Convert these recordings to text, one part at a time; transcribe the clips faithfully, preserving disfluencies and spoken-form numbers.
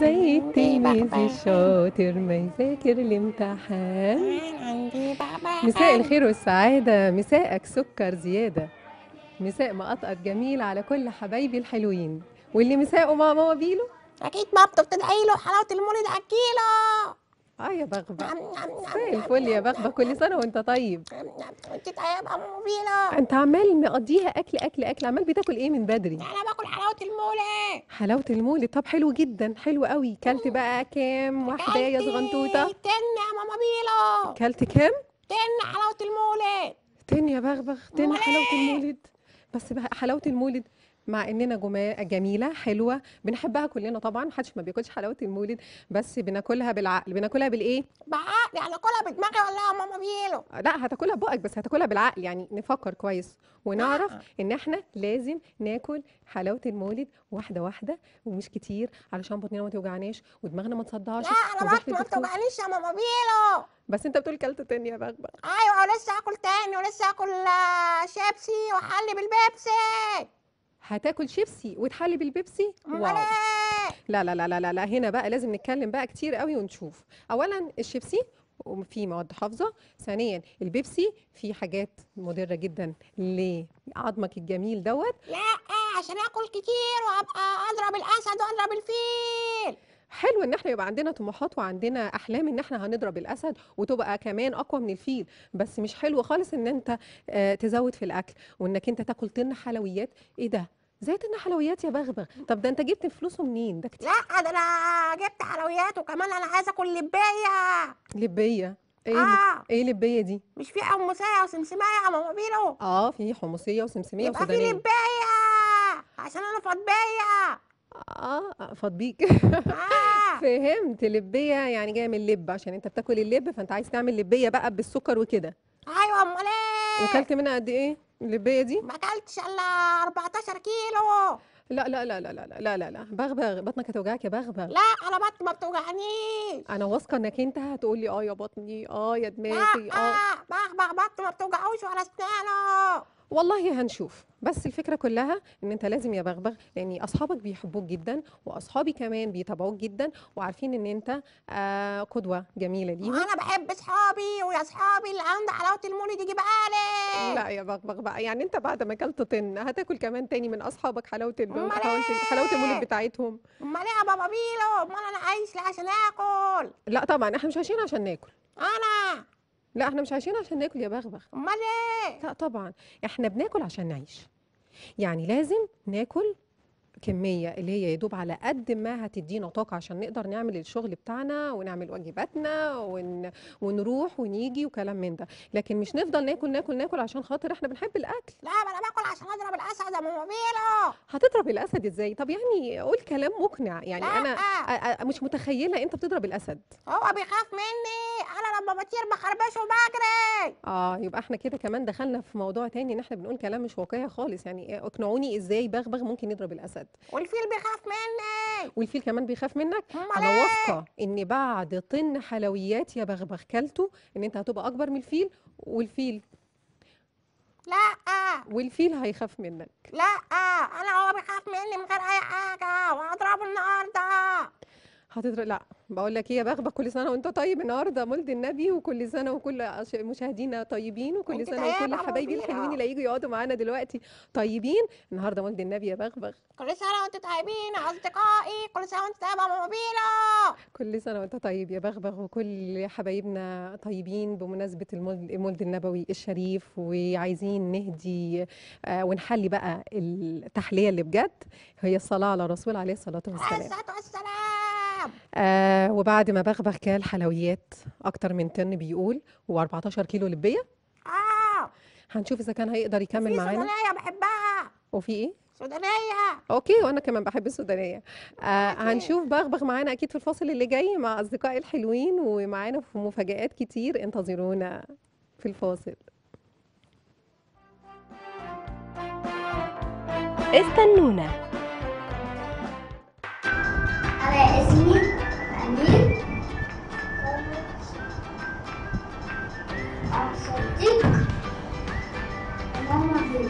زي عندي التلميذ بغبغان. الشاطر ما يذاكر الامتحان. عندي بغبغان. مساء الخير والسعادة، مساءك سكر زيادة، مساء مقطقط جميل على كل حبايبي الحلوين، واللي مساءه مع ماما بيلو. اكيد مامته بتدعي له حلاوه المولد اكيله. اه يا بغبغ، نعم نعم نعم مساء نعم الفل يا نعم بغبغ، كل سنة وانت طيب. نعم نعم. وانت طيبه يا ماما بيلو. انت عمال مقضيها اكل اكل اكل، عمال بتاكل ايه من بدري؟ انا باكل حلاوه المولد. حلاوة المولد، طب حلو جدا، حلو قوي. كلت بقى كام واحدة يا صغنطوطة؟ تن يا ماما بيلو. كلت كام؟ تن حلاوه المولد. تن يا بغبغ، تن امال حلاوة ايه؟ المولد. بس بقى حلاوة المولد مع اننا جما- جميلة حلوة بنحبها كلنا طبعا، محدش ما بياكلش حلاوة المولد، بس بناكلها بالعقل. بناكلها بالايه؟ بعقلي انا كلها بدماغي ولا يا ماما بيلو؟ لا هتاكلها ببقك، بس هتاكلها بالعقل، يعني نفكر كويس ونعرف لا ان احنا لازم ناكل حلاوة المولد واحدة واحدة ومش كتير، علشان بطننا ما توجعناش ودماغنا ما تصدعش لا انا ونروح بطني ما للدكتور. بتوجعنيش يا ماما بيلو. بس انت بتقول كلت تاني يا بغبغ. ايوه ولسه اكل تاني ولسه اكل آه، شيبسي واحلي بالبيبسي. هتاكل شيبسي وتحلي بالبيبسي؟ امال واو. ايه؟ لا لا لا لا لا لا، هنا بقى لازم نتكلم بقى كتير قوي ونشوف. اولا الشيبسي فيه مواد حافظه، ثانيا البيبسي فيه حاجات مضره جدا لعظمك الجميل دوت. لا عشان اكل كتير وابقى اضرب الاسد واضرب الفيل. حلو ان احنا يبقى عندنا طموحات وعندنا احلام ان احنا هنضرب الاسد وتبقى كمان اقوى من الفيل، بس مش حلو خالص ان انت آه، تزود في الاكل وانك انت تاكل طن حلويات. ايه ده؟ زي طن حلويات يا بغبغ؟ طب ده انت جبت فلوسه منين؟ ده كتير. لا ده انا جبت حلويات وكمان انا عايزه اكل لبايه. لبيه؟ ايه ل- اه ايه لبيه دي؟ مش في حمصيه وسمسميه يا ماما بيلو؟ اه في حمصيه وسمسميه يبقى في وسودانيه. لبايه عشان انا فضبيه. اه فضبيك. اه فهمت، لبيه يعني جايه من اللب، عشان انت بتاكل اللب فانت عايز تعمل لبيه بقى بالسكر وكده. ايوه امال ايه؟ وكلت منها قد ايه اللبيه دي؟ ما اكلتش الا أربعتاشر كيلو. لا لا لا لا لا لا لا لا لا بغبغ، بطنك هتوجعك يا بغبغ. لا انا بطني ما بتوجعنيش. انا واثقه انك انت هتقول لي اه يا بطني، اه يا لا دماغي، اه. بغبغ بطني ما بتوجعوش ولا اسنانه. والله هنشوف، بس الفكره كلها ان انت لازم يا بغبغ، لان اصحابك بيحبوك جدا واصحابي كمان بيتابعوك جدا وعارفين ان انت آه قدوه جميله ليهم. انا بحب اصحابي ويا اصحابي اللي عنده حلاوه المولد يجيبها لي. لا يا بغبغ بقى، يعني انت بعد ما اكلت طن هتاكل كمان تاني من اصحابك حلاوه الب... امال حلاوه حلاوه المولد ايه؟ بتاعتهم؟ امال ايه يا بابا بيلو؟ امال انا عايش ليه عشان اكل؟ لا طبعا احنا مش عايشين عشان ناكل. انا لا احنا مش عايشين عشان ناكل يا بغبغ. امال ايه؟ لا طبعا احنا بناكل عشان نعيش، يعني لازم ناكل كمية اللي هي يدوب على قد ما هتدينا طاقة عشان نقدر نعمل الشغل بتاعنا ونعمل واجباتنا ون... ونروح ونيجي وكلام من ده، لكن مش نفضل ناكل ناكل ناكل عشان خاطر احنا بنحب الأكل. لا ما انا باكل عشان اضرب الاسد يا ماما بيلو. هتضرب الأسد ازاي؟ طب يعني قول كلام مقنع، يعني لا أنا أ- أ- مش متخيلة أنت بتضرب الأسد. هو بيخاف مني انا لما بطير بخربشه وبجري. اه يبقى احنا كده كمان دخلنا في موضوع تاني، ان احنا بنقول كلام مش واقعي خالص. يعني اقنعوني ازاي بغبغ ممكن يضرب الأسد؟ والفيل بيخاف مني. والفيل كمان بيخاف منك؟ امال انا ايه؟ واثقه ان بعد طن حلويات يا بغبغ كلته ان انت هتبقى اكبر من الفيل، والفيل لا والفيل هيخاف منك. لا انا هو بيخاف مني من غير اي حاجه وهضربه النهارده. هتضرب؟ لا بقول لك ايه يا بغبغ، كل سنه وانت طيب، النهارده مولد النبي، وكل سنه وكل أش- مشاهدينا طيبين، وكل وانت سنه طيبه وكل يا حبايبي ماما الحلوين بيلو. اللي هيجوا يقعدوا معانا دلوقتي طيبين. النهارده مولد النبي يا بغبغ. كل سنه وانتم طيبين يا اصدقائي. كل سنه وانت طيبه يا ماما بيلو. كل سنه وانت طيب يا بغبغ، وكل حبايبنا طيبين بمناسبه المولد المولد النبوي الشريف، وعايزين نهدي آه، ونحلي بقى التحليه اللي بجد، هي الصلاه على الرسول عليه الصلاه عليه والسلام. الصلاه والسلام. آه وبعد ما بغبغ كال حلويات اكتر من طن بيقول، و14 كيلو لبيه، اه هنشوف اذا كان هيقدر يكمل وفي معانا. سودانيه بحبها. وفي ايه؟ سودانيه. اوكي، وانا كمان بحب السودانيه. آه ماشي. هنشوف بغبغ معانا اكيد في الفاصل اللي جاي مع اصدقائي الحلوين، ومعانا في مفاجآت كتير، انتظرونا في الفاصل. استنونا. أنا اسمي أمير أصدق ماما بيلو.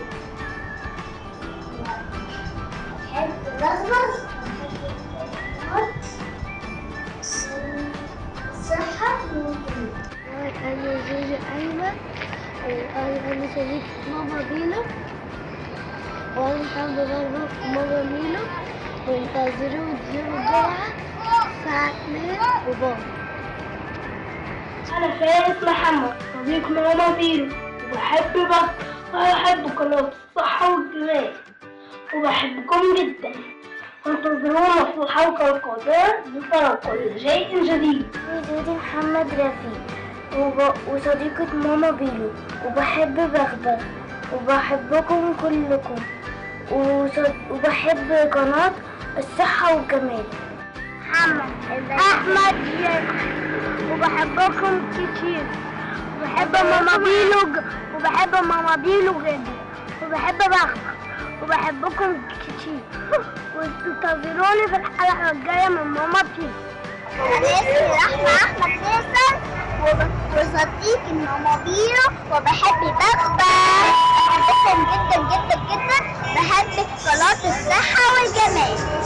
بحب الرغبة وبحب الكلمات أنا شريكة ماما بيلو، وأنا بحب بابا ماما ميلو، وانتظروا يوم الجمعة الساعة اتنين وبابا. أنا فارس محمد صديق ماما بيلو، وبحب بابا وبحب قناة الصحة والجمال، وبحبكم جدا. وانتظرونا في الحلقة القادمة لترى كل شيء جديد. جودي محمد رفيق وب... وصديقة ماما بيلو، وبحب بغبغ، وبحبكم كلكم، وصد... وبحب قناة الصحة والجمال. محمد أحمد وبحبكم كتير، وبحب ماما بيلو ج... وبحب ماما بيلو جدا، وبحب بغبغ، وبحبكم كتير. وانتظروني في الحلقة الجاية من ماما بيلو. أنا اسمي رحمة أحمد فيصل، وصديقي ماما بيلو، وبحب بغبغ، بحبكم جدا جدا جدا، بحب قناة الصحة والجمال.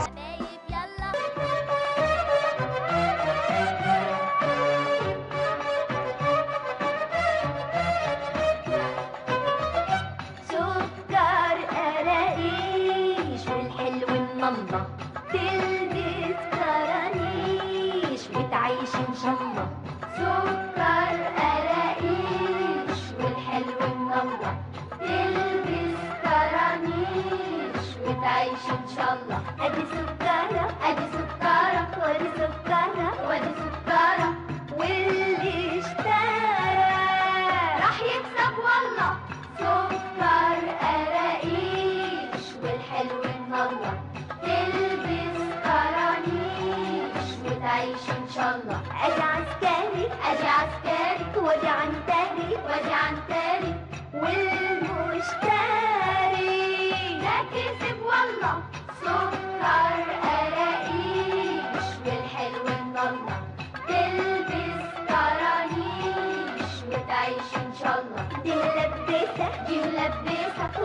سكر قراقيش والحلو النملة، تلبس كرانيش وتعيش إن شاء الله. سكر قراقيش والحلو النملة، تلبس كرانيش وتعيش إن شاء الله. أدي سكرة أدي سكرة وأدي سكرة وأدي سكرة، واللي اشترى راح يكسب والله. سكر قراقيش والحلو النملة، تلبس كرانيش وتعيش إن شاء الله. أدي عسكري أدي عسكري وأدي عنتري وأدي عنتري، والمشتري ده كسب والله. سكر قراقيش والحلو النملة، تلبس كرانيش وتعيش إن شاء الله. دي ملبسة دي ملبسة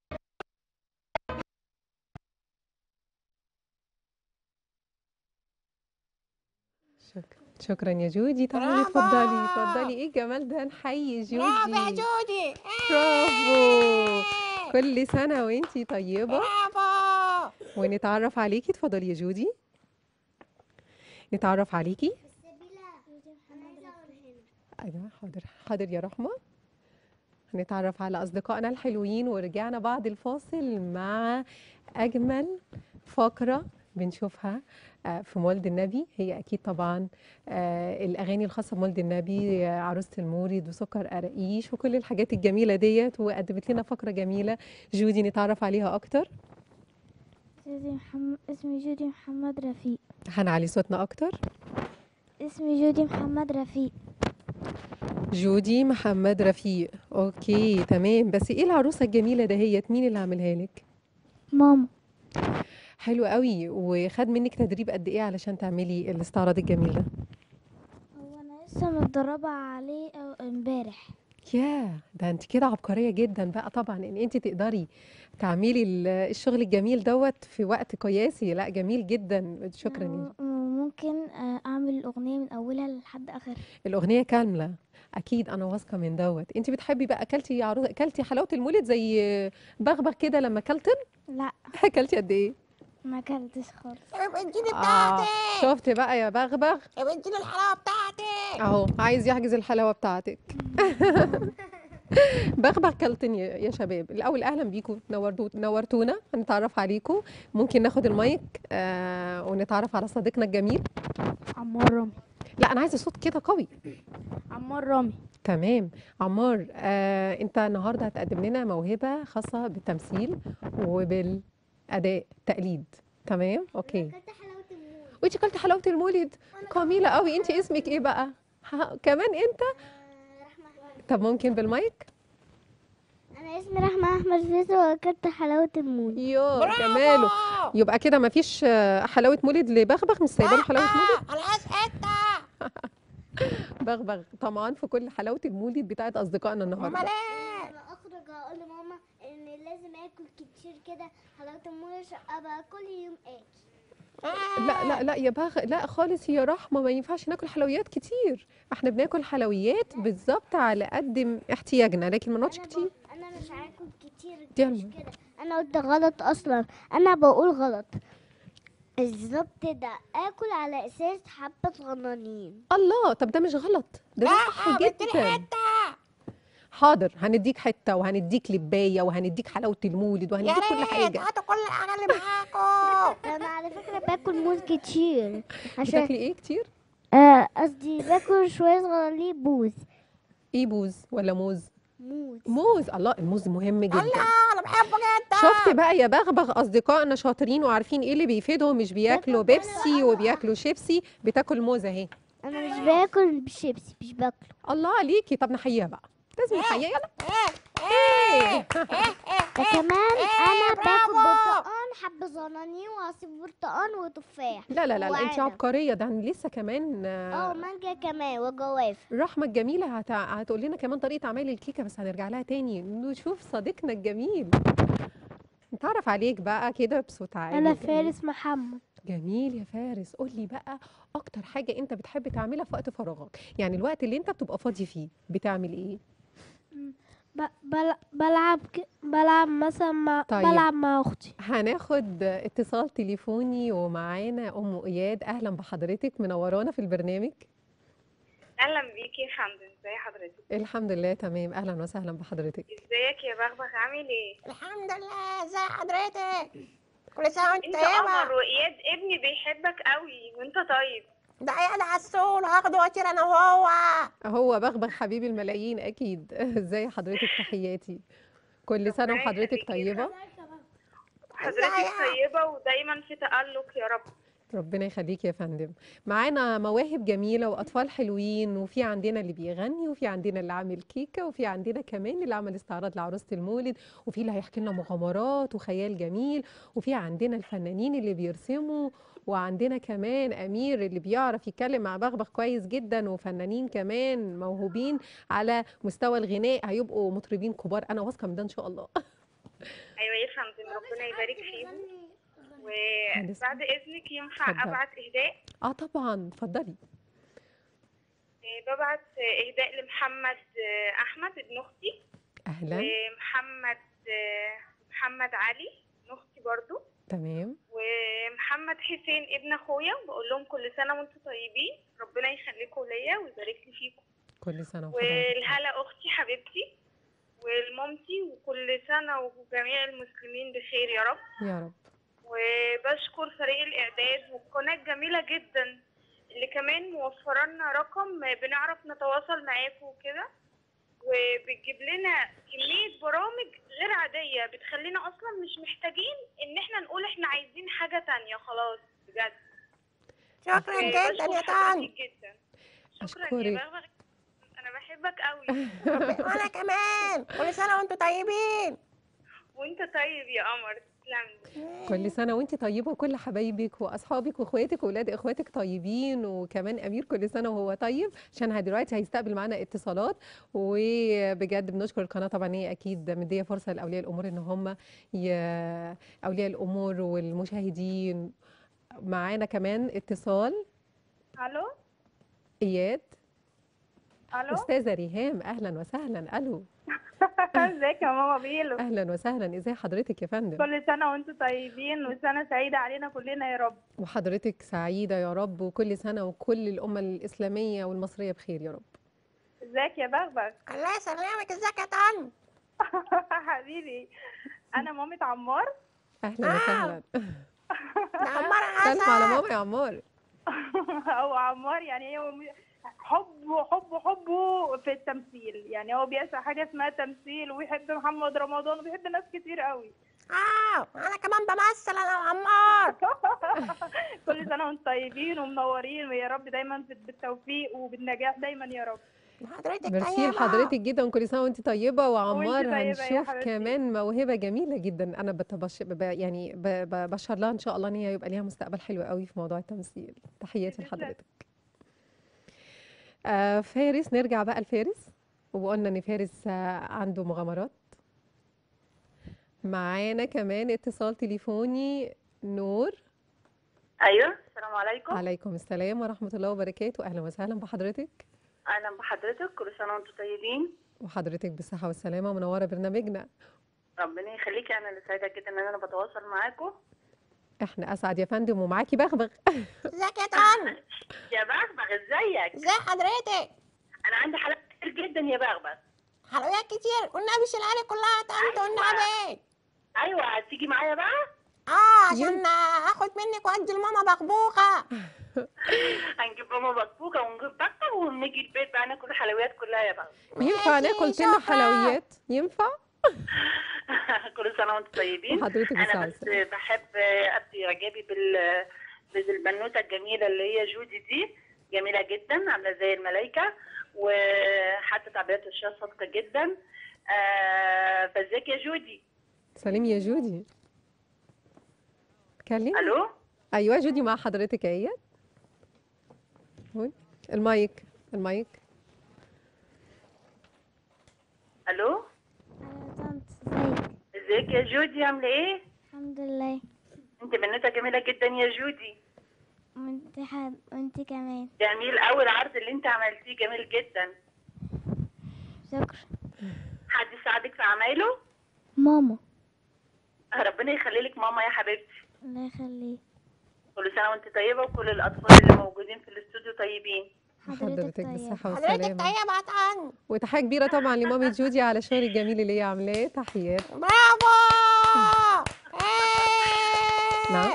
شكرا شكرا يا جودي. تعالي برافو. اتفضلي اتفضلي. ايه الجمال ده، نحيي برافو يا جودي. جودي. برافو. كل سنة وانتي طيبة. برافو. ونتعرف عليكي. اتفضلي يا جودي نتعرف عليكي. ايوه حاضر حاضر يا رحمة. هنتعرف على أصدقائنا الحلوين، ورجعنا بعد الفاصل مع أجمل فقرة بنشوفها آه، في مولد النبي. هي أكيد طبعا آه، الأغاني الخاصة بمولد النبي، آه، عروسة المولد وسكر قراقيش وكل الحاجات الجميلة ديت. وقدمت لنا فقرة جميلة. جودي نتعرف عليها أكتر. جودي محمد اسمي جودي محمد رفيق. هنعلي صوتنا أكتر. اسمي جودي محمد رفيق. جودي محمد رفيق. أوكي تمام. بس إيه العروسة الجميلة دهيت، مين اللي عاملها لك؟ ماما. حلو قوي. وخد منك تدريب قد ايه علشان تعملي الاستعراض الجميل ده؟ هو انا لسه متدربة عليه أو- امبارح. ياه، ده انت كده عبقرية جدا بقى طبعا ان انت تقدري تعملي ال- الشغل الجميل دوت في وقت قياسي. لا جميل جدا. شكرا يا م- ممكن آه، اعمل الاغنية من اولها لحد اخرها. الأغنية كاملة. أكيد أنا واثقة من دوت. أنت بتحبي بقى أكلتي عروض أكلتي حلاوة المولد زي بغبغ كده لما أكلتن؟ لا أكلتي قد إيه؟ ما اكلتش خالص. طيب اديني آه بتاعتي. شفت بقى يا بغبغ؟ طيب اديني الحلاوة بتاعتي. أهو عايز يحجز الحلاوة بتاعتك. بغبغ كلتن يا يا شباب. الاول اهلا بيكم، نورتو نورتونا. هنتعرف عليكم. ممكن ناخد المايك آه ونتعرف على صديقنا الجميل. عمار رامي. لا انا عايزه صوت كده قوي. عمار رامي. تمام. عمار، آه انت النهارده هتقدم لنا موهبه خاصه بالتمثيل وبالاداء تقليد. تمام اوكي. وانت كلت حلاوه المولد. جميله قوي. انت اسمك ايه بقى؟ ها كمان انت. طب ممكن بالمايك. انا اسمي رحمة احمد فيصل، واكلت حلاوة المولد. يو جماله. يبقى كده مفيش آه، حلاوه مولد لبغبغ؟ مش سايبه له حلاوه مولد؟ انا عايز حتة. بغبغ طمعان في كل حلاوه المولد بتاعت اصدقائنا امال النهارده. ايه؟ لما اخرج هقول لماما ان لازم اكل كتير كده حلاوه المولد عشان ابقى كل يوم اكل. لا لا لا يا بغ لا خالص، هي رحمة، ما ينفعش ناكل حلويات كتير. احنا بناكل حلويات بالظبط على قد م- احتياجنا، لكن ما نقعدش انا كتير. ب... انا مش هاكل كتير، دي مش الم- كده. انا قلت غلط اصلا، انا بقول غلط. الظبط ده اكل على اساس حبة صغننين. الله، طب ده مش غلط، ده ده صح لا بديني جدا. حته. حاضر، هنديك حتة وهنديك لباية وهنديك حلاوة المولد يا وهنديك كل ريت حاجة. هاتوا كل الحاجه اللي معاكم. انا على فكرة باكل موز كتير عشان بتاكلي ايه كتير؟ آه، قصدي باكل شوية صغيرين بوز. ايه، بوز ولا موز؟ موز. موز. الله، الموز مهم جدا. الله انا بحبه جدا. شفت بقى يا بغبغ، اصدقائنا شاطرين وعارفين ايه اللي بيفيدهم، مش بياكلوا بيبسي وبياكلوا شيبسي، بتاكل موز اهي. انا مش باكل بالشيبسي، مش باكله. الله عليكي، طب نحييها بقى، لازم نحييها. يلا. ايه ايه ده كمان انا باكل برافو. برتقان، حب صغننين، وعصير برتقان، وتفاح. لا لا لا, لا انت وعنب. عبقريه، ده لسه كمان اه، آه، مانجا كمان وجوافة. الرحمه الجميله هت... هتقول لنا كمان طريقه عمل الكيكه، بس هنرجع لها تاني نشوف صديقنا الجميل. نتعرف عليك بقى كده بصوت عالي. انا جميل. فارس محمد. جميل يا فارس، قول لي بقى اكتر حاجه انت بتحب تعملها في وقت فراغك، يعني الوقت اللي انت بتبقى فاضي فيه بتعمل ايه؟ ب... بل... بلعب ك... بلعب مثلا مع طيب. بلعب مع اختي. هناخد اتصال تليفوني ومعانا ام اياد. اهلا بحضرتك، منورانا في البرنامج. اهلا بيكي يا فندم، ازي حضرتك؟ الحمد لله تمام، اهلا وسهلا بحضرتك. ازيك يا بغبغ، عامل ايه؟ الحمد لله. ازي حضرتك؟ كل سنه وانت انت قمر، طيبه. واياد ابني بيحبك قوي وانت طيب. ده عيال عسول، هاخده واطير انا وهو. هو بغبغ حبيب الملايين اكيد. ازاي حضرتك، تحياتي، كل سنه ربنا وحضرتك يخليك يا طيبه. حضرتك ازيك؟ طيبه ودايما في تألق يا رب. ربنا يخليك يا فندم. معانا مواهب جميله واطفال حلوين، وفي عندنا اللي بيغني، وفي عندنا اللي عامل كيكه، وفي عندنا كمان اللي عمل استعراض لعروسه المولد، وفي اللي هيحكي لنا مغامرات وخيال جميل، وفي عندنا الفنانين اللي بيرسموا، وعندنا كمان امير اللي بيعرف يتكلم مع بغبغ كويس جدا، وفنانين كمان موهوبين على مستوى الغناء هيبقوا مطربين كبار، انا واثقه من ده ان شاء الله. ايوه يا فندم، ربنا يبارك فيهم. وبعد اذنك ينفع اتفضلي. ابعت اهداء؟ اه طبعا، اتفضلي. آه، ببعت اهداء لمحمد آه، احمد ابن اختي، اهلا. ومحمد آه، محمد علي ابن اختي برضو، تمام. ومحمد حسين ابن اخويا، بقول لهم كل سنه وانتم طيبين، ربنا يخليكم ليا ويبارك لي فيكم. كل سنه وحضرتك. والهلا اختي حبيبتي والمامتي، وكل سنه وجميع المسلمين بخير يا رب. يا رب. وبشكر فريق الاعداد والقناه الجميله جدا اللي كمان موفر لنا رقم بنعرف نتواصل معاكم وكده، وبتجيب لنا كمية برامج غير عادية بتخلينا أصلا مش محتاجين إن احنا نقول احنا عايزين حاجة تانية، خلاص بجد. شكرا جدا يا بشكر طن. حضرتك جدا. شكرا أشكرك. يا بغبغ، أنا بحبك قوي. وانا كمان. كل سنه وانتم طيبين. وانت طيب يا قمر، تسلم. كل سنة وانت طيبة، وكل حبايبك واصحابك واخواتك واولاد اخواتك طيبين، وكمان امير كل سنة وهو طيب، عشان دلوقتي هيستقبل معانا اتصالات. وبجد بنشكر القناة طبعا، هي اكيد مدية فرصة لاولياء الامور ان هم ي... اولياء الامور والمشاهدين. معانا كمان اتصال. الو اياد. الو استاذة ريهام، اهلا وسهلا. الو. ازيك يا ماما بيلو؟ اهلا وسهلا، ازي حضرتك يا فندم؟ كل سنة وانتم طيبين وسنة سعيدة علينا كلنا يا رب. وحضرتك سعيدة يا رب، وكل سنة وكل الأمة الإسلامية والمصرية بخير يا رب. ازيك يا بغبغ؟ الله يسلمك. ازيك يا طن؟ حبيبي، انا مامة عمار. أهلا آه. وسهلا. ده عمار سلم على عسل. ماما يا عمار. هو عمار يعني هو حبه حبه حبه في التمثيل، يعني هو بيسعى حاجة اسمها تمثيل، ويحب محمد رمضان، وبيحب ناس كتير قوي. اه انا كمان بمثل انا وعمار. كل سنة وانتم طيبين ومنورين، ويا رب دايما بالتوفيق وبالنجاح دايما يا رب. حضرتك ميرسي طيبه. لحضرتك جدا، وكل سنة وأنت طيبة. وعمار طيبة يا هنشوف حبيبتي. كمان موهبة جميلة جدا، أنا بتبش ب- يعني ب- ب- بشر لها إن شاء الله إن هي يبقى ليها مستقبل حلو قوي في موضوع التمثيل. تحياتي تسلم. لحضرتك. آه فارس، نرجع بقى لفارس، وقلنا إن فارس آه عنده مغامرات. معانا كمان اتصال تليفوني. نور. ايوه، السلام عليكم. عليكم السلام ورحمة الله وبركاته، أهلا وسهلا بحضرتك. اهلا بحضرتك، كل سنه وانتم طيبين. وحضرتك بالصحة والسلامة، منورة برنامجنا. ربنا يخليكي، انا اللي سعيده جدا ان انا بتواصل معاكم. احنا أسعد يا فندم، ومعاكي بغبغ. ازيك يا طن؟ يا بغبغ ازيك؟ ازي حضرتك؟ انا عندي حالات كتير جدا يا بغبغ. حلويات كتير والنبي شيلها كلها يا طنط والنبي. ايوه، هتيجي معايا بقى؟ اه عشان اخد منك وادي لماما بقبوقه. هنجيب ماما بطبوقه ونجيب بطه ونيجي البيت بقى ناكل الحلويات كلها يا بغبغ. ينفع ناكل تنا حلويات؟ ينفع؟ كل سنه وانتم طيبين. وحضرتك انا بالصحة بس والسلامة. بحب ابدي اعجابي بال بالبنوته الجميله اللي هي جودي دي، جميله جدا عامله زي الملايكه، وحتى تعبيرات وشها صادقه جدا. آه فازيك يا جودي؟ سلام يا جودي. كلمي. الو. ايوه جودي مع حضرتك اهي. هون المايك المايك. الو. يا طنط ازيك؟ ازيك يا جودي، عامله ايه؟ الحمد لله. انت بنوته جميله جدا يا جودي. وانت حب... وانت كمان. جميل قوي العرض اللي انت عملتيه، جميل جدا. شكرا. حد ساعدك في عمايله؟ ماما. ربنا يخلي لك ماما يا حبيبتي. الله يخليك. كل سنه وانت طيبه، وكل الاطفال اللي موجودين في الاستوديو طيبين. حضرتك بالصحة حضرتك والسلامة. طيبة يا طن. وتحية كبيرة طبعا لمامي جودي على الشغل الجميل اللي هي عاملاه، تحيات. برافو. نعم.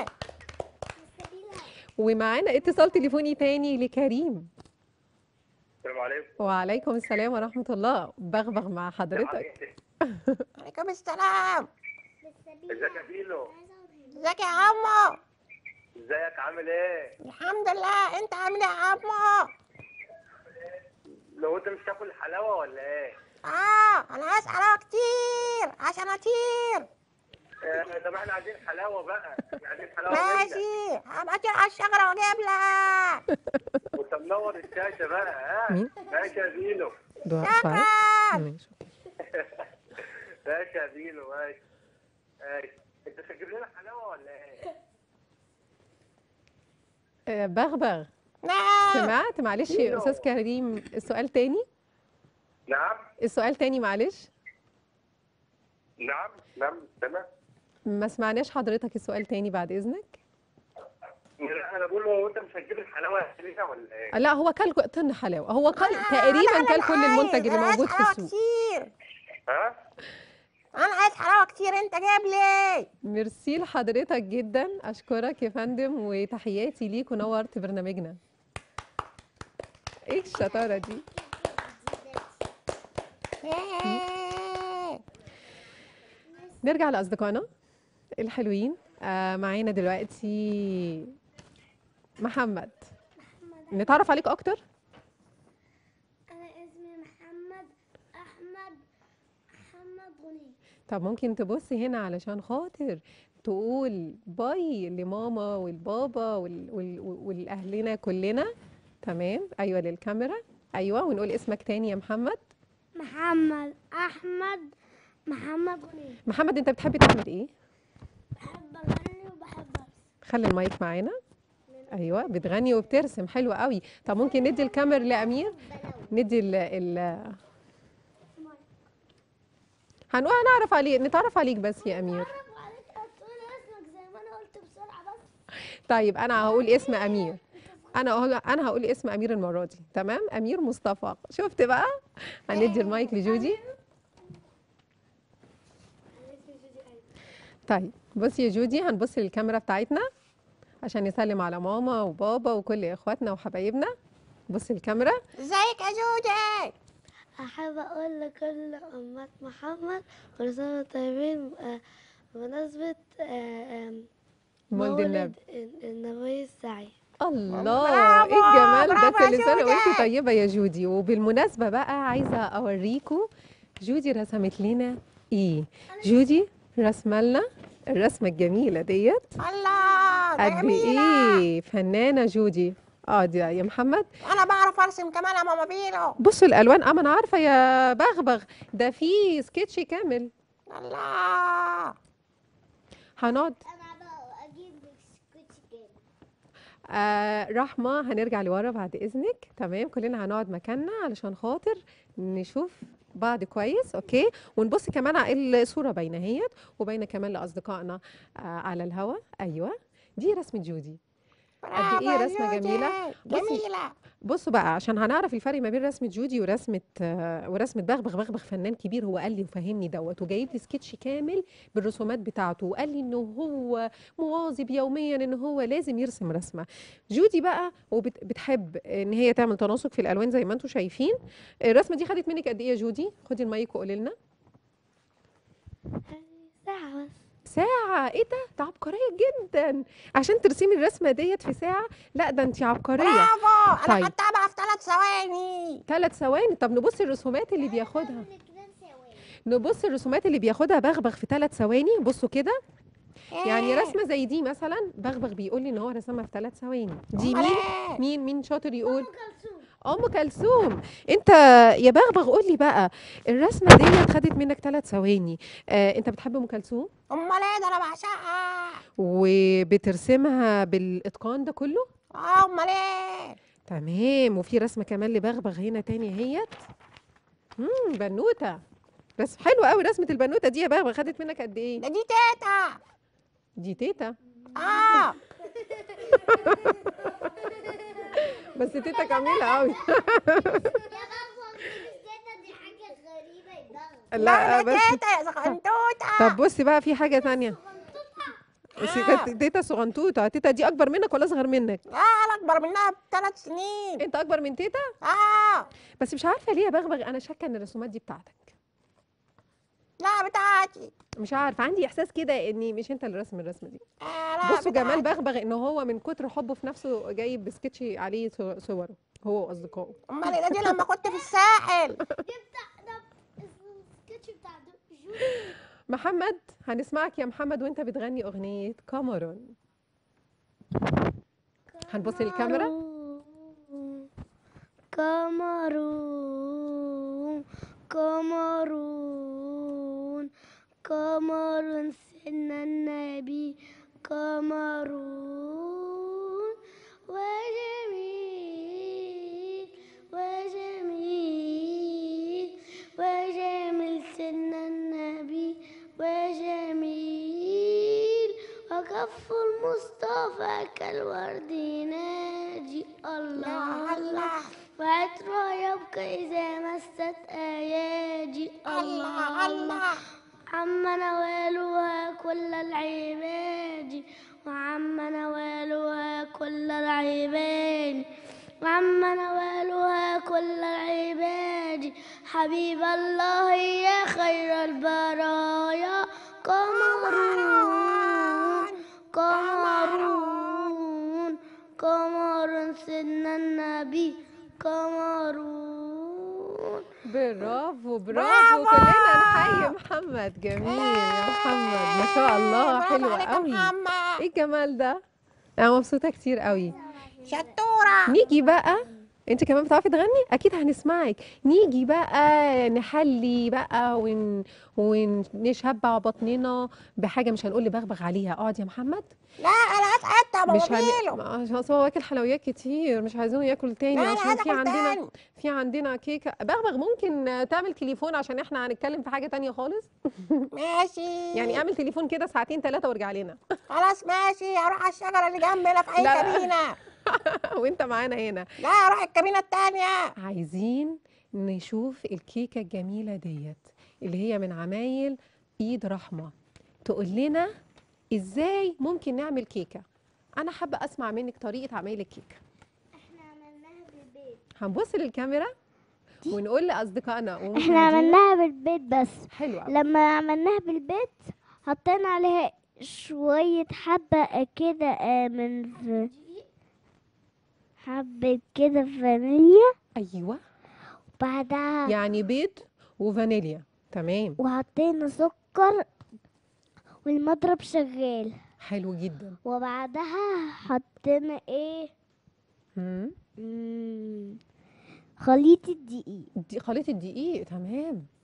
ومعانا اتصال تليفوني تاني لكريم. السلام عليكم. وعليكم السلام ورحمة الله، بغبغ مع حضرتك. عليكم السلام. ازيك يا بيلو؟ ازيك يا عمو؟ ازيك عامل ايه؟ الحمد لله، انت عامل ايه يا عمو؟ لو انت مش تاكل حلاوه ولا ايه؟ اه انا عايز حلاوه كتير عشان اطير. آه، طب احنا عايزين حلاوه بقى، احنا عايزين حلاوه منك. ماشي، هبقى اطير على الشجره واجيب لك. وانت منور الشاشه بقى. ها مين؟ ماشي يا بيلو. دعاء شكرا. ماشي. ماشي يا بيلو، ماشي ماشي. انت مش هتجيب لنا حلاوه ولا ايه؟ آه، بغبغ، نعم. سمعت؟ معلش يا بيلو. استاذ كريم، السؤال تاني. نعم السؤال تاني معلش. نعم نعم تمام. ما سمعناش حضرتك، السؤال تاني بعد اذنك. انا بقول له انت مش هتجيب الحلاوه لنا ولا ايه؟ لا هو كل طن حلاوه، هو كل أنا- تقريبا أنا كل كل عايز- المنتج اللي أنا عايز موجود في حلاوة السوق. كتير. ها؟ انا عايز حلاوه كتير، انت جايب لي. ميرسي لحضرتك جدا، اشكرك يا فندم، وتحياتي ليك، ونورت برنامجنا. ايه الشطاره دي؟ نرجع لاصدقائنا الحلوين. آه معانا دلوقتي محمد، نتعرف عليك اكتر. أنا اسمي محمد أحمد محمد غني. طب ممكن تبصي هنا علشان خاطر تقول باي لماما والبابا وال... وال... والاهلنا كلنا. تمام، ايوه للكاميرا، ايوه، ونقول اسمك تاني يا محمد. محمد أحمد محمد غني. محمد، انت بتحب تعمل ايه؟ بحب أغني وبحب أرسم. خلي المايك معانا. ايوه بتغني وبترسم، حلو قوي. طب ممكن ندي الكاميرا لامير، ندي ال ال هنقول هنعرف عليك، نتعرف عليك بس يا امير. أعرف عليك هتقول اسمك زي ما أنا قلت بسرعة بس. طيب انا هقول اسم امير، انا هقول انا هقول اسم امير المره دي. تمام، امير مصطفى. شفت بقى؟ هندي المايك لجودي. طيب بصي يا جودي، هنبص للكاميرا بتاعتنا عشان نسلم على ماما وبابا وكل اخواتنا وحبايبنا. بصي الكاميرا. ازيك يا جودي؟ أحب أقول لكل أمات محمد كل سنة طيبين آه، بمناسبة آه، آم، مولد النبي. ال- النبي السعيد. الله، برافو، ايه الجمال ده! برافو يا كل سنه جودي. وانت طيبه يا جودي. وبالمناسبه بقى عايزه اوريكم جودي رسمت لنا ايه. جودي رسمه لنا الرسمه الجميله ديت. الله ده قد جميلة. ايه فنانه جودي. اه دي يا محمد. انا بعرف ارسم كمان يا ماما بيلو. بصوا الالوان. اه ما انا عارفه يا بغبغ، ده في سكتش كامل. الله. هنقعد. انا بقى اجيب سكوتش كده. آه رحمة، هنرجع لورا بعد إذنك. تمام، كلنا هنقعد مكاننا علشان خاطر نشوف بعض كويس. اوكي، ونبص كمان على الصورة باينة اهيت، وباينة كمان لأصدقائنا آه على الهوا. أيوة، دي رسمة جودي. قد برافو ايه يا رسمة جودي، جميلة. بصي جميلة. بصوا بقى، عشان هنعرف الفرق ما بين رسمة جودي ورسمة آه ورسمة بغبغ. بغبغ فنان كبير، هو قال لي وفهمني دوت، وجايب لي سكتش كامل بالرسومات بتاعته، وقال لي انه هو مواظب يوميا ان هو لازم يرسم رسمة. جودي بقى وبتحب ان هي تعمل تناسق في الالوان زي ما انتم شايفين. الرسمة دي خدت منك قد ايه يا جودي؟ خدي المايك وقولي لنا. ساعة بس. ساعة؟ ايه ده؟ ده عبقرية جدا عشان ترسمي الرسمة ديت في ساعة. لا ده انت عبقرية. برافو، انا طيب. خدتها بقى في ثلاث ثواني. ثلاث ثواني؟ طب نبص الرسومات اللي بياخدها، نبص الرسومات اللي بياخدها بغبغ في ثلاث ثواني. بصوا كده، يعني رسمة زي دي مثلا بغبغ بيقول لي ان هو رسمها في ثلاث ثواني. دي أمال مين؟ إيه؟ مين مين شاطر يقول؟ ام كلثوم. انت يا بغبغ قول لي بقى، الرسمة ديت خدت منك ثلاث ثواني. آه انت بتحب ام كلثوم؟ امال ايه ده، انا بعشقها. وبترسمها بالاتقان ده كله؟ اه امال ايه. تمام. وفي رسمة كمان لبغبغ هنا تاني اهيت. امم بنوتة. رسم حلو قوي. رسمة البنوتة دي يا بغبغ خدت منك قد ايه؟ ده دي تيتا. دي تيتا. اه بس تيتا جميلة قوي. لا لا ده بس تيتا يا زغنطوطة. طب بصي بقى، في حاجة تانية. بس كانت تيتا صغنطوطة. تيتا دي أكبر منك ولا أصغر منك؟ لا انا اكبر منها بثلاث سنين. أنت أكبر من تيتا؟ اه بس مش عارفة ليه يا بغبغ، أنا شاكة إن الرسومات دي بتاعتك. لا بتاعتي. مش عارفة، عندي إحساس كده إني مش أنت اللي راسم الرسمة دي. آه لا بصوا جمال بتاعتي. بغبغ، إن هو من كتر حبه في نفسه جايب بسكتش عليه صو- صوره هو وأصدقائه. امال إيه ده، دي لما كنت في الساحل. محمد، هنسمعك يا محمد وأنت بتغني أغنية كاميرون. هنبص للكاميرا. كاميرون كاميرون كاميرون سيدنا النبي كاميرون وجميل وجميل وجميل سيدنا النبي وجميل وكف المصطفى كالورد ناجي الله الله وعطرها يبقى إذا مست أيادي الله الله عم نوالها كل العباد وعم نوالها كل العباد وعم نوالها كل العباد حبيب الله يا خير البرايا قمرون قمرون قمر سيدنا النبي قمرون. برافو برافو، كلنا نحيي محمد. جميل يا محمد، ما شاء الله، حلو قوي. ايه الجمال ده، انا مبسوطه كتير قوي. شطورة. نيجي بقى، انت كمان بتعرفي تغني؟ اكيد هنسمعك. نيجي بقى نحلي بقى ون... ونشبع بطننا بحاجه مش هنقول لبغبغ عليها. اقعد يا محمد. لا انا عايز حتى مش هن... بابيلو. عشان أصل هو واكل حلويات كتير، مش عايزينه ياكل تاني. لا، أنا عشان عايزة في آكل عندنا تاني. في عندنا كيكه. بغبغ ممكن تعمل تليفون عشان احنا هنتكلم في حاجه تانية خالص. ماشي. يعني اعمل تليفون كده ساعتين ثلاثه وارجع لنا. خلاص ماشي، اروح على الشجرة اللي جنبنا في اي لا. كابينة. وانت معانا هنا. لا اروح الكابينة التانية. عايزين نشوف الكيكه الجميله ديت اللي هي من عمايل ايد رحمه. تقول لنا ازاي ممكن نعمل كيكه. انا حابه اسمع منك طريقه عمايل الكيكه. احنا عملناها بالبيت. هنبص للكاميرا ونقول لاصدقائنا احنا ومشاهدينا. عملناها بالبيت بس حلو قوي. لما عملناها بالبيت حطينا عليها شوية حبة كده آه، من ف... حبة كده فانيليا. ايوه، وبعدها يعني بيض وفانيليا. تمام، وحطينا سكر والمضرب شغال. حلو جدا. وبعدها حطينا ايه امم مم، خليط الدقيق. دي خليط الدقيق. تمام.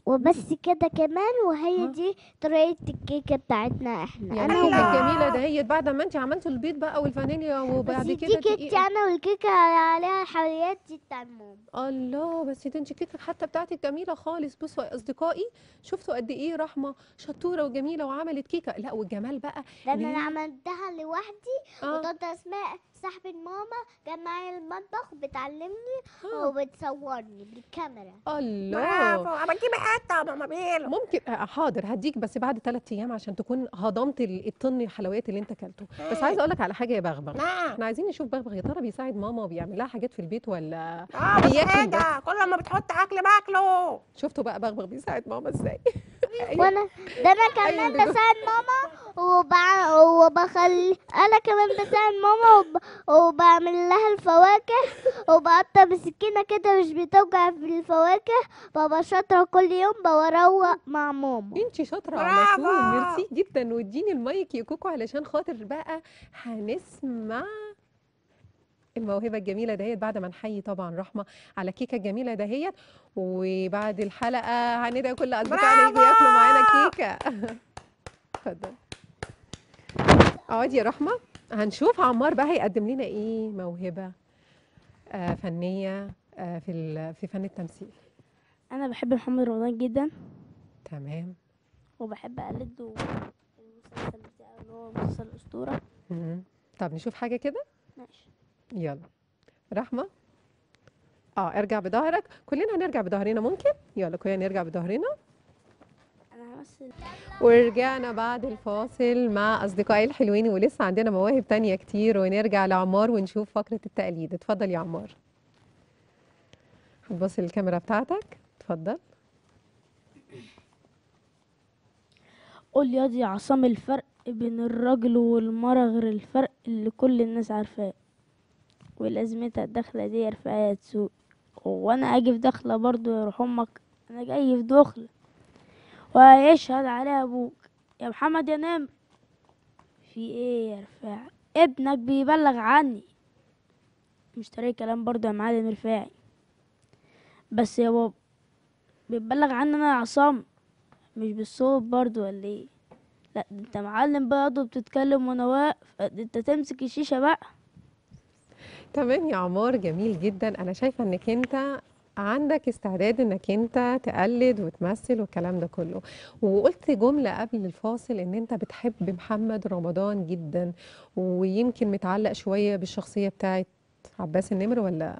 وبس كده كمان، وهي ها؟ دي طريقة الكيكة بتاعتنا احنا. يعني انا الكيكه وماما. الجميله دهيت بعد ما انت عملتوا البيض بقى والفانيليا بس وبعد دي كده كيكتي دقيقه. انا، والكيكة عليها الحلويات دي بتاع ماما. الله، بس دي انت الكيكه حتى بتاعتك جميله خالص. بصوا يا اصدقائي، شفتوا قد ايه رحمه شطوره وجميله وعملت كيكه. لا والجمال بقى ده انا ليه؟ عملتها لوحدي، اه وطنط اسماء صاحبة ماما جت معايا المطبخ بتعلمني اه وبتصورني بالكاميرا. الله. برافو، اما تجيبي حته يا ماما بيلو. ممكن آه، حاضر هديك، بس بعد ثلاث ايام عشان تكون هضمت ال- الطن الحلويات اللي انت اكلته. بس عايزه اقول لك على حاجه يا بغبغ، نعم. احنا عايزين نشوف بغبغ يا ترى بيساعد ماما وبيعمل لها حاجات في البيت ولا اه بس بياكل بس. حاجه، كل ما بتحط اكل باكله. شفتوا بقى بغبغ بيساعد ماما ازاي؟ ايوه وانا ده انا ايوه كمان بيجو- بساعد ماما، وبع... وبخلي انا كمان بساعد ماما وب... وبعمل لها الفواكه، وبقطع بسكينة كده مش بتوجع في الفواكه. بابا شاطرة، كل يوم بروق مع ماما. انت شاطره على طول، برافو. ميرسي جدا. واديني المايك يا كوكو علشان خاطر بقى هنسمع الموهبه الجميله دهيت بعد ما نحيي طبعا رحمه على كيكه الجميله دهيت. وبعد الحلقه هندعي كل اصدقائنا يجوا ياكلوا معانا كيكه. اتفضل اقعدي يا رحمه. هنشوف عمار بقى هيقدم لنا ايه موهبه آه فنيه آه في ال- في فن التمثيل. انا بحب محمد رمضان جدا، تمام. وبحب اقلده المسلسل بتاعه اللي هو مسلسل الاسطوره. مم. طب نشوف حاجه كده. ماشي. يلا رحمه. اه ارجع بظهرك، كلنا هنرجع بظهرنا ممكن. يلا كلنا نرجع بظهرنا. انا همثل. ورجعنا بعد الفاصل مع أصدقائي الحلوين، ولسه عندنا مواهب تانية كتير. ونرجع لعمار ونشوف فقرة التقليد. اتفضل يا عمار. هتبص للكاميرا بتاعتك. اتفضل. قول لي يا دي عصام، الفرق بين الراجل والمرأة غير الفرق اللي كل الناس عارفاه، ولازمتها الدخلة دي رفاعية سوق. وانا اجي في دخلة برضو يا روح امك، انا جاي في دخلة وهيشهد عليها ابوك يا محمد يا نمر. في ايه يا رفاعي؟ ابنك بيبلغ عني. مش طريق كلام برضو يا معلم رفاعي، بس يا بابا بيبلغ عني انا يا عصام، مش بالصوت برضو ولا ايه؟ لا ده انت معلم بقى برضه بتتكلم وانا واقف، ده انت تمسك الشيشة بقى. تمام يا عمار، جميل جدا. أنا شايفة إنك أنت عندك استعداد إنك أنت تقلد وتمثل والكلام ده كله. وقلت جملة قبل الفاصل إن أنت بتحب محمد رمضان جدا، ويمكن متعلق شوية بالشخصية بتاعت عباس النمر ولا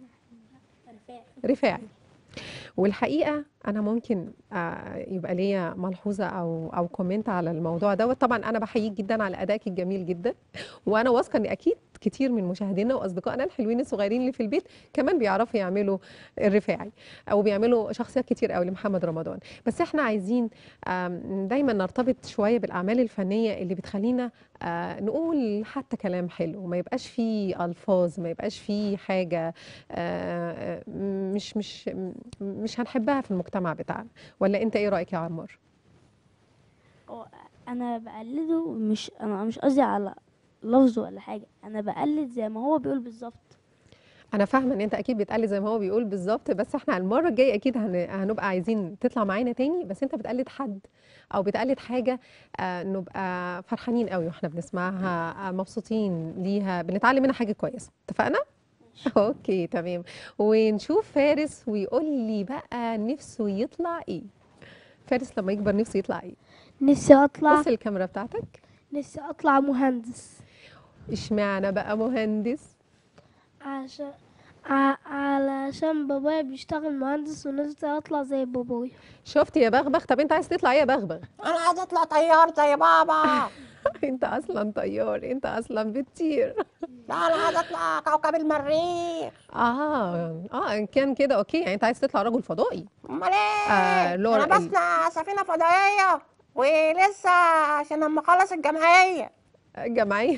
رفاعي. والحقيقه انا ممكن آه، يبقى ليا ملحوظه او او كومنت على الموضوع دوت. طبعا انا بحييك جدا على ادائك الجميل جدا، وانا واثقه ان اكيد كتير من مشاهدينا واصدقائنا الحلوين الصغيرين اللي في البيت كمان بيعرفوا يعملوا الرفاعي او بيعملوا شخصيات كتير قوي لمحمد رمضان. بس احنا عايزين آم، دايما نرتبط شويه بالاعمال الفنيه اللي بتخلينا آه، نقول حتى كلام حلو، ما يبقاش فيه الفاظ، ما يبقاش فيه حاجه آه، آه، مش مش مش هنحبها في المجتمع بتاعنا. ولا انت ايه رايك يا عمار؟ هو انا بقلده، مش انا مش قصدي على لفظه ولا حاجة، انا بقلد زي ما هو بيقول بالظبط. انا فاهمه ان انت اكيد بتقلد زي ما هو بيقول بالظبط، بس احنا المره الجايه اكيد هن... هنبقى عايزين تطلع معانا تاني، بس انت بتقلد حد او بتقلد حاجه آه نبقى فرحانين قوي واحنا بنسمعها، آه مبسوطين ليها، بنتعلم منها حاجه كويسه. اتفقنا؟ اوكي تمام. ونشوف فارس ويقول لي بقى نفسه يطلع ايه. فارس لما يكبر نفسه يطلع ايه؟ نفسي اطلع بص الكاميرا بتاعتك. نفسي اطلع مهندس. اشمعنى بقى مهندس؟ عشان ع- علشان بابايا بيشتغل مهندس، ونفسي اطلع زي بابايا. شفت يا بغبغ؟ طب انت عايز تطلع ايه يا بغبغ؟ انا عايزه اطلع طيار زي بابا. انت اصلا طيار، انت اصلا بتطير. لا انا عايزه اطلع كوكب المريخ. اه اه ان كان كده اوكي، يعني انت عايز تطلع رجل فضائي. امال ايه؟ آه لورا انا ال- بصنع سفينه فضائيه ولسه عشان لما اخلص الجمعيه. جمعيه.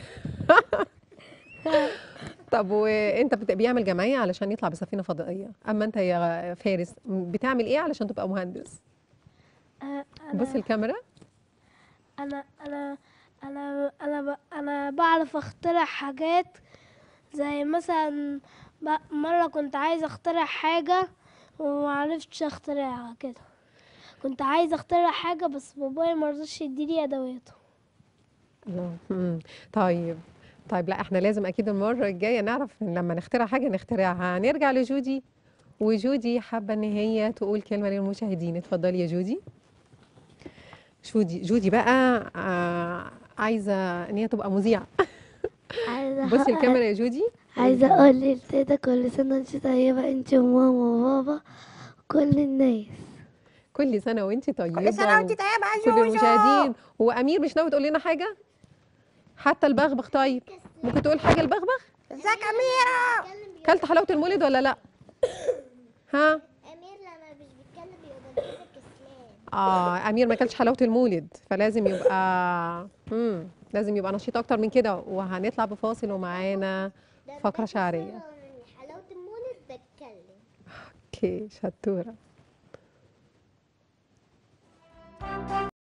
طب وانت بت- بيعمل جمعيه علشان يطلع بسفينه فضائيه، اما انت يا فارس بتعمل ايه علشان تبقى مهندس؟ بص الكاميرا. انا انا انا انا ب... انا بعرف اخترع حاجات، زي مثلا ب... مره كنت عايزه اخترع حاجه ومعرفتش اخترعها كده. كنت عايزة اخترع حاجة بس بابايا مرضاش يديني ادواته. الله. مم. طيب طيب لا احنا لازم اكيد المره الجايه نعرف إن لما نخترع حاجه نخترعها. نرجع لجودي، وجودي حابه ان هي تقول كلمه للمشاهدين. اتفضلي يا جودي. جودي جودي بقى آه عايزه ان هي تبقى مذيعه. عايزة بصي الكاميرا يا جودي. عايزة اقول لتيتا كل سنة وانت طيبة، انت وماما وبابا وكل الناس. كل سنه وانت طيبه. كل سنة وانت طيبة يا كل جوجو. المشاهدين. هو امير مش ناوي تقول لنا حاجه؟ حتى البغبغ. طيب ممكن تقول حاجه البغبغ؟ ازيك أميرة؟ كلت حلاوه المولد ولا لا؟ ها؟ امير لما مش بيتكلم يبقى كده كسلان. اه امير ما كلش حلاوه المولد، فلازم يبقى امم لازم يبقى نشيط اكتر من كده. وهنطلع بفاصل ومعانا فقره شعريه. حلاوة المولد بتكلم. اوكي شطوره.